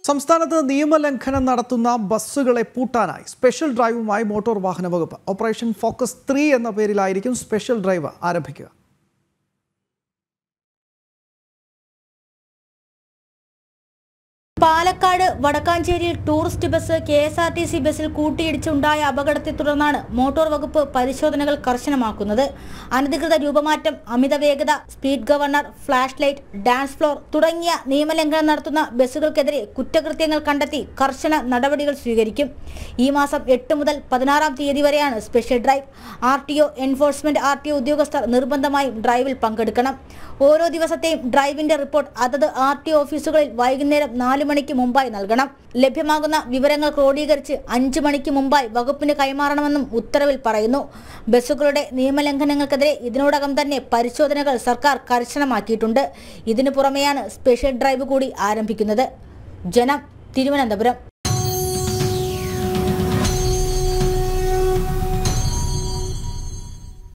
സംസ്ഥാനത്ത് നിയമലംഘനം നടത്തുന്ന ബസ്സുകളെ പൂട്ടാനായി സ്പെഷ്യൽ ഡ്രൈവുമായി മോട്ടോർ വാഹന വകുപ്പ് ഓപ്പറേഷൻ ഫോക്കസ് 3 എന്ന പേരിലായിരിക്കും സ്പെഷ്യൽ ഡ്രൈവ് ആരംഭിക്കുക. പാലക്കാട് വടക്കാഞ്ചേരിയിൽ ടൂറിസ്റ്റ് ബസ് KSRTC ബസ്സിൽ കൂട്ടിയിടിച്ചുണ്ടായ അപകടത്തെ തുടർന്നാണ് മോട്ടോർ വകുപ്പ് പരിശോധനകൾ കർശനമാക്കുന്നത്. അനധികൃത രൂപമാറ്റം, അമിത വേഗത, speed governor, flash light, dance floor തുടങ്ങിയ നിയമലംഘനം നടത്തുന്ന ബസ്സുകൾക്കെതിരെ കുറ്റകൃത്യങ്ങൾ കണ്ടെത്തി കർശന നടപടികൾ സ്വീകരിക്കും. ഈ മാസം 8 മുതൽ 16 തീയതി വരെയാണ് special drive. RTO, enforcement RTO ഉദ്യോഗസ്ഥർ നിർബന്ധമായും ഡ്രൈവിൽ പങ്കെടുക്കണം. ഓരോ ദിവസത്തെയും ഡ്രൈവിന്റെ റിപ്പോർട്ട് അതത് RTO ഓഫീസുകളിൽ വൈകുന്നേരം 4 മണിക്ക് മുമ്പായി നൽകണം. ലഭ്യമാകുന്ന വിവരങ്ങൾ ക്രോഡീകരിച്ച് 5 മണിക്ക് മുമ്പായി വകുപ്പിന് കൈമാറണമെന്നും ഉത്തരവിൽ പറയുന്നു. ബസ്സുകളുടെ നിയമലംഘനങ്ങൾക്കെതിരെ ഇതിനോടകം തന്നെ പരിശോധനകൾ സർക്കാർ കർശനമാക്കിയിട്ടുണ്ട്. ഇതിനു പുറമെയാണ് സ്പെഷ്യൽ ഡ്രൈവ് കൂടി ആരംഭിക്കുന്നത്. ജനം, തിരുവനന്തപുരം.